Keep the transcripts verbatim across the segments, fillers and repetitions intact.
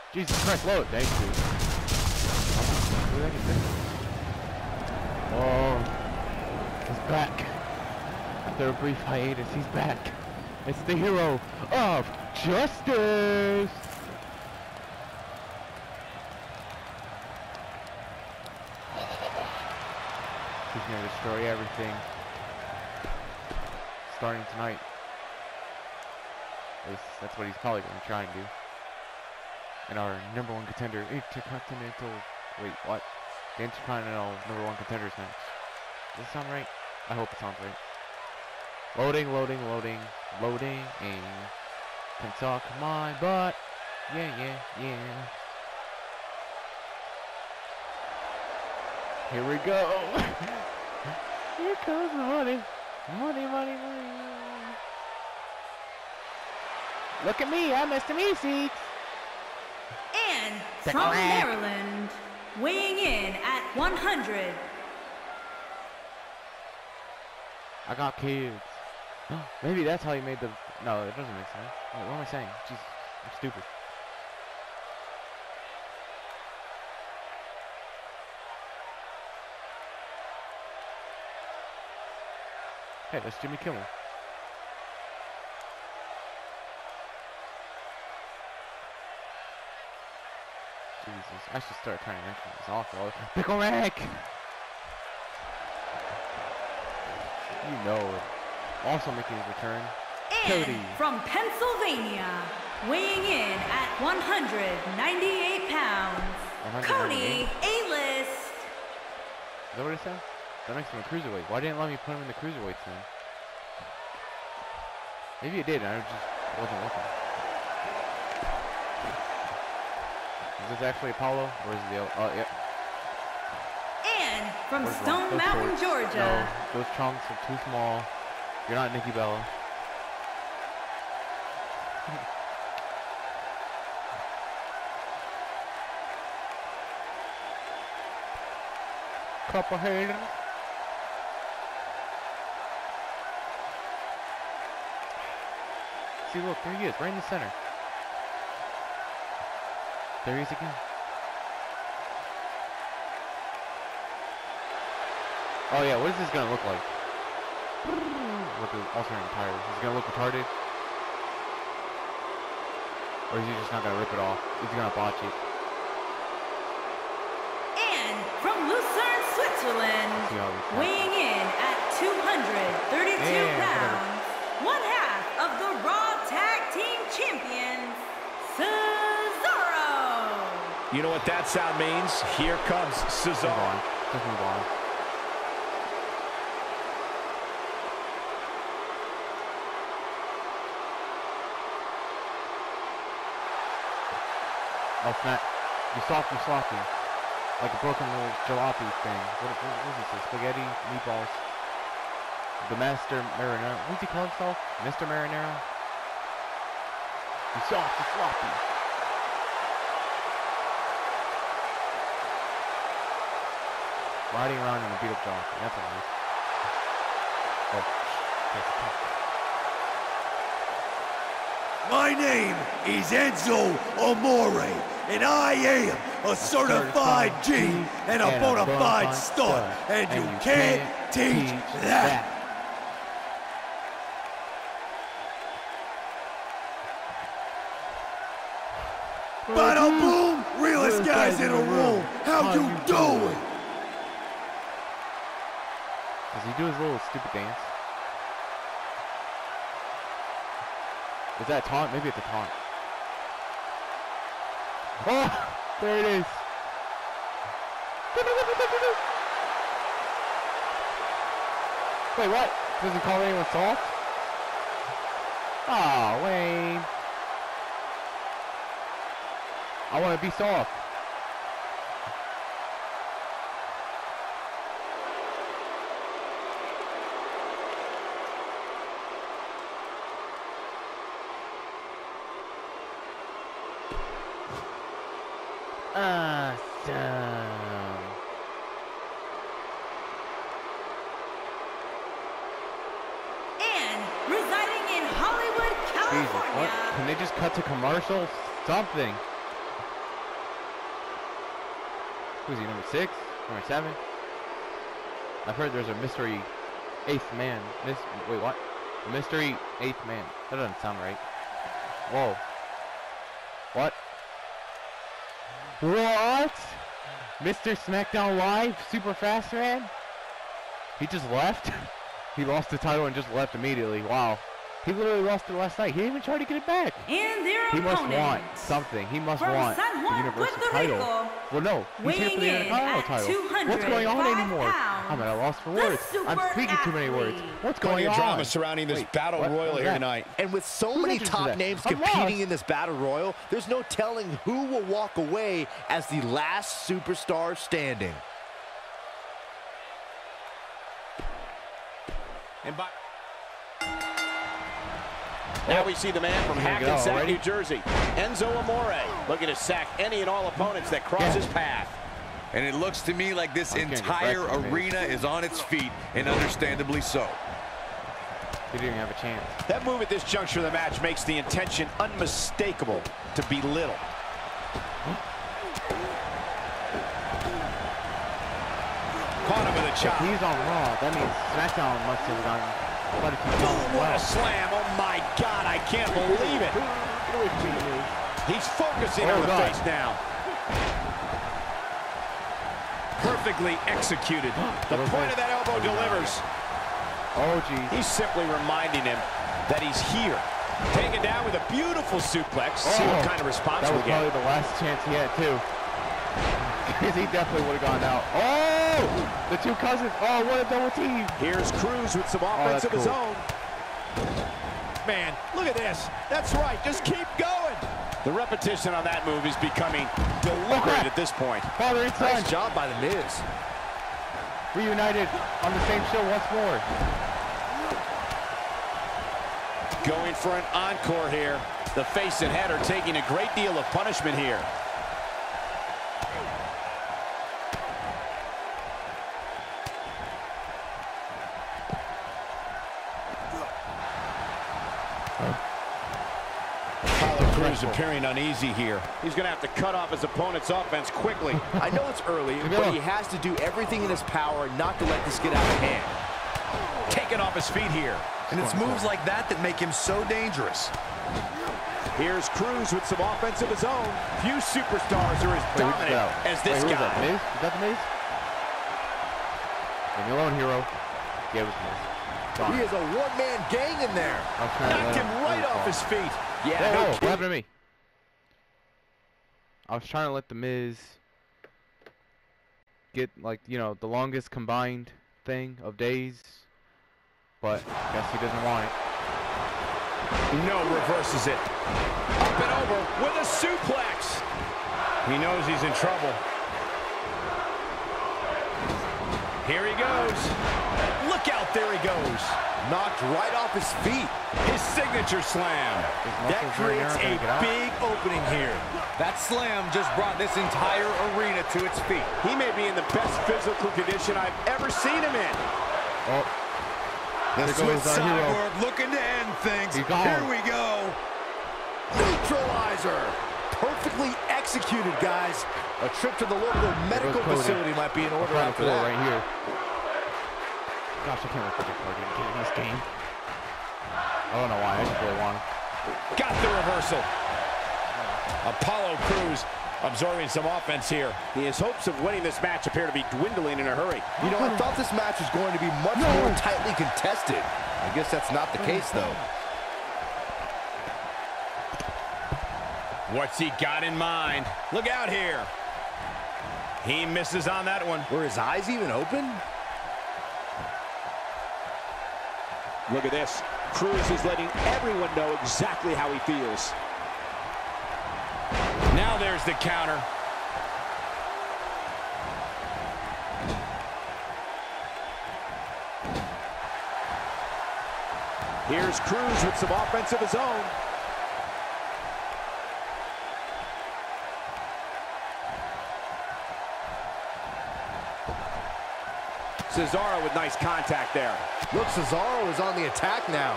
Jesus Christ, load. Thanks, dude. Oh, he's back. After a brief hiatus, he's back. It's the hero of justice. He's gonna destroy everything. Starting tonight. At least that's what he's probably gonna try and do. And our number one contender, Intercontinental. Wait, what? The Intercontinental number one contenders match. Does this sound right? I hope it sounds right. Loading, loading, loading, loading, and can suck my butt. Yeah, yeah, yeah. Here we go. Here comes the money. Money, money, money. Look at me, I'm Mister Meeseeks. And from Maryland, weighing in at one hundred. I got kids. Maybe that's how you made the... No, it doesn't make sense. Wait, what am I saying? Jeez, I'm stupid. Hey, that's Jimmy Kimmel. Jesus, I should start turning into this awful. Pickle Rick! You know it. Also making his return, and Cody. From Pennsylvania, weighing in at one hundred ninety-eight pounds, Cody A-List. Is that what it said? That makes him a cruiserweight. Why didn't it let me put him in the cruiserweights then? Maybe it did, I just wasn't looking. Is this actually Apollo, or is it the... Oh, yep. And from Stone Mountain, Georgia. No, those trunks are too small. You're not Nikki Bella. Couple haters. See, look, there he is, right in the center. There he is again. Oh yeah, what is this gonna look like? With the alternating tires. Is it gonna look retarded? Or is he just not gonna rip it off? Is he gonna botch it? And from Lucerne, Switzerland, weighing in at two hundred thirty-two yeah, pounds, whatever. One half of the Raw Tag Team Champions, Cesaro. You know what that sound means? Here comes Cesaro. Let's move on. Oh snap. You soft, you sloppy. Like a broken little jalopy thing. What, what, what is this? Spaghetti, meatballs. The Master Marinara. What does he call himself? Mister Marinara? You soft, you sloppy. Riding around in a beat up jockey. That's alright. Oh, that's tough. My name is Enzo Amore, and I am a certified G and a bona fide stud, and you can't teach that. Bada boom! Realest guys in the room, how you doing? Does he do his little stupid dance? Is that a taunt? Maybe it's a taunt. Oh! There it is! Wait, what? Doesn't call anyone soft? Oh, Wayne. I want to be soft. Awesome. And residing in Hollywood, California. Jesus, what? Can they just cut to commercials? Something. Who's he, number six? Number seven? I've heard there's a mystery eighth man. Mis wait, what? A mystery eighth man. That doesn't sound right. Whoa. What? What? Mister SmackDown Live? Super Fast Man? He just left? He lost the title and just left immediately. Wow. He literally lost it last night. He didn't even try to get it back. And their he must opponent want something. He must from want San the Juan, Universal Puerto title. Rico, Well, no. He's here for the weighing in Intercontinental at title. What's going on two hundred anymore? pounds, I'm at a loss for the words. I'm super speaking too many words. athlete. What's Plenty going of on? drama surrounding this Wait, battle what? royal What was here that? tonight. And with so Who's many interested top in that? names I'm competing lost. in this battle royal, there's no telling who will walk away as the last superstar standing. And by now we see the man from Here we go, Hackensack, ready? New Jersey, Enzo Amore, looking to sack any and all opponents that cross his path. And it looks to me like this I'm getting entire aggressive, man. arena is on its feet, and understandably so. He didn't even have a chance. That move at this juncture of the match makes the intention unmistakable to belittle. Caught him with a If chop. he's on Raw, that means SmackDown must have gotten quite a few Boom, times. what a slam. Oh my God, I can't believe it. He's focusing Oh, on the God. face now. Perfectly executed. The point of that elbow delivers. Oh, geez. He's simply reminding him that he's here. Taken down with a beautiful suplex. See Oh, what kind of response that we was get. probably the last chance he had, too. Because he definitely would have gone out. Oh! The two cousins. Oh, what a double team. Here's Cruz with some Oh, offense that's of his cool. own. Man, look at this. That's right. Just keep going. The repetition on that move is becoming deliberate at this point. Father and son Nice job by The Miz. reunited on the same show once more. Going for an encore here. The face and head are taking a great deal of punishment here. Apollo Crews appearing uneasy here. He's going to have to cut off his opponent's offense quickly. I know it's early, but he has to do everything in his power not to let this get out of hand. Taken off his feet here. And it's moves like that that make him so dangerous. Here's Cruz with some offense of his own. Few superstars are as Wait, who's dominant that? as this Wait, who is guy. that? Miz? Is that the Miz? Leave me alone, hero. Yeah, it was Miz. Gone. He is a one-man gang in there. I was trying to Knocked let him him- right let him off fall. his feet. Yeah, Whoa, no whoa, what kidding. happened to me? I was trying to let the Miz get, like, you know, the longest combined thing of days, but I guess he doesn't want it. No, reverses it. Up and over with a suplex. He knows he's in trouble. Here he goes. Look out, there he goes. Knocked right off his feet. His signature slam. That creates a big opening here. That slam just brought this entire arena to its feet. He may be in the best physical condition I've ever seen him in. Oh, The There Swiss goes our hero. Cyborg looking to end things. He's gone. Here we go. Neutralizer. Perfectly executed, guys. A trip to the local medical Cody. facility might be in order Front after floor that. right here. Gosh, I can't wait for the party to get in this game. I don't know why, I just really want him. Got the reversal. Apollo Crews absorbing some offense here. His hopes of winning this match appear to be dwindling in a hurry. You know, I thought this match was going to be much No. more tightly contested. I guess that's not the case, though. What's he got in mind? Look out here. He misses on that one. Were his eyes even open? Look at this. Cruz is letting everyone know exactly how he feels. Now there's the counter. Here's Cruz with some offense of his own. Cesaro with nice contact there. Look, Cesaro is on the attack now.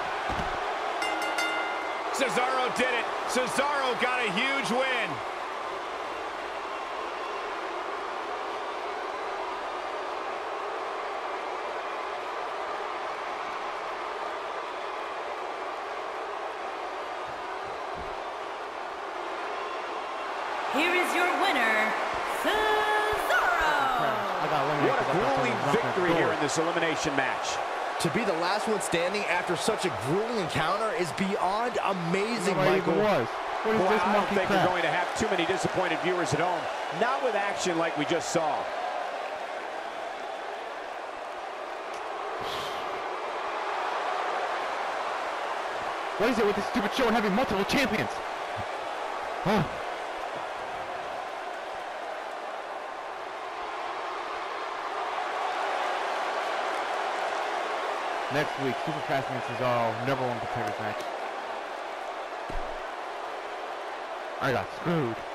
Cesaro did it. Cesaro got a huge win. here is your winner, Cesaro. What a grueling victory here in this elimination match. To be the last one standing after such a grueling encounter is beyond amazing, Nobody Michael. even was. What is Well, this I don't monkey think crap? we're going to have too many disappointed viewers at home. Not with action like we just saw. What is it with this stupid show and having multiple champions? Oh. Next week, Super Fastlane Cesaro, number one contenders match. I got screwed.